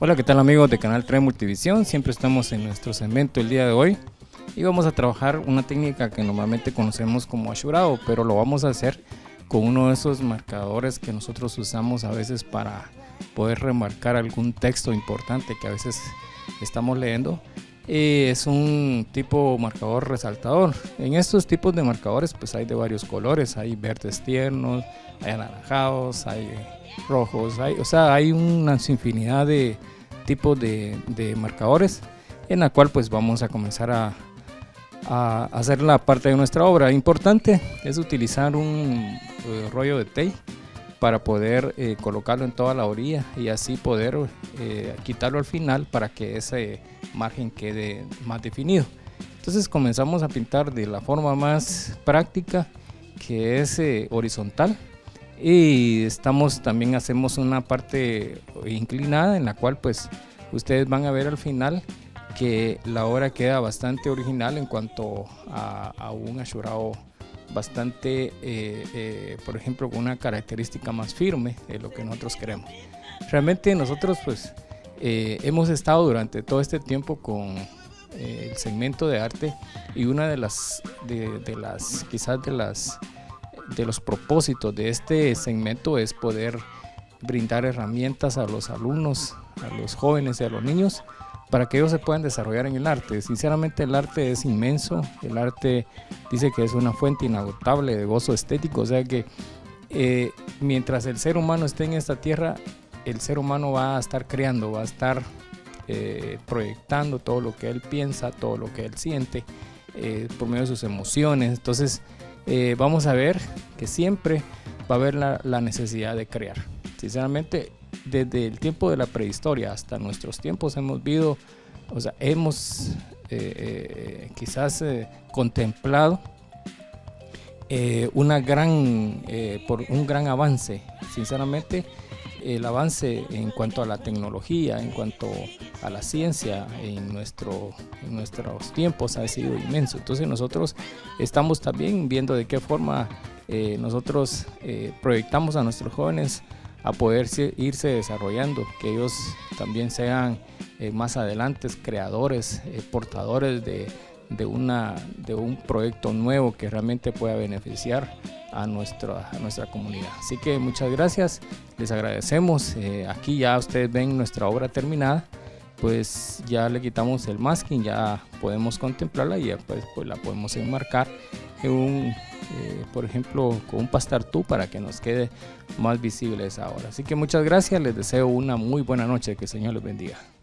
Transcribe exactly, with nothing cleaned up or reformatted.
Hola, ¿qué tal amigos de Canal tres Multivisión? Siempre estamos en nuestro segmento el día de hoy y vamos a trabajar una técnica que normalmente conocemos como ashurado, pero lo vamos a hacer con uno de esos marcadores que nosotros usamos a veces para poder remarcar algún texto importante que a veces estamos leyendo. Y es un tipo marcador resaltador. En estos tipos de marcadores pues hay de varios colores, hay verdes tiernos, hay anaranjados, hay rojos, hay, o sea, hay una infinidad de tipos de, de marcadores en la cual pues vamos a comenzar a, a hacer la parte de nuestra obra. Importante es utilizar un eh, rollo de tape para poder eh, colocarlo en toda la orilla y así poder eh, quitarlo al final para que ese margen quede más definido. Entonces comenzamos a pintar de la forma más práctica, que es eh, horizontal, y estamos también hacemos una parte inclinada en la cual pues ustedes van a ver al final que la obra queda bastante original en cuanto a, a un ashurado bastante eh, eh, por ejemplo con una característica más firme de lo que nosotros queremos. Realmente nosotros pues eh, hemos estado durante todo este tiempo con eh, el segmento de arte, y una de las de, de las quizás de las de los propósitos de este segmento es poder brindar herramientas a los alumnos, a los jóvenes y a los niños para que ellos se puedan desarrollar en el arte. Sinceramente el arte es inmenso, el arte dice que es una fuente inagotable de gozo estético, o sea que eh, mientras el ser humano esté en esta tierra, el ser humano va a estar creando, va a estar eh, proyectando todo lo que él piensa, todo lo que él siente eh, por medio de sus emociones. Entonces eh, vamos a ver que siempre va a haber la, la necesidad de crear. Sinceramente, desde el tiempo de la prehistoria hasta nuestros tiempos hemos visto, o sea, hemos eh, eh, quizás eh, contemplado eh, una gran, eh, por un gran avance. Sinceramente, el avance en cuanto a la tecnología, en cuanto a la ciencia en, nuestro, en nuestros tiempos ha sido inmenso. Entonces nosotros estamos también viendo de qué forma eh, nosotros eh, proyectamos a nuestros jóvenes a poder irse desarrollando, que ellos también sean eh, más adelante creadores, eh, portadores de, de, una, de un proyecto nuevo que realmente pueda beneficiar a nuestra, a nuestra comunidad. Así que muchas gracias, les agradecemos. Eh, aquí ya ustedes ven nuestra obra terminada, pues ya le quitamos el masking, ya podemos contemplarla y ya pues, pues la podemos enmarcar en un Eh, por ejemplo con un passepartout para que nos quede más visible esa obra. Así que muchas gracias, les deseo una muy buena noche, que el Señor les bendiga.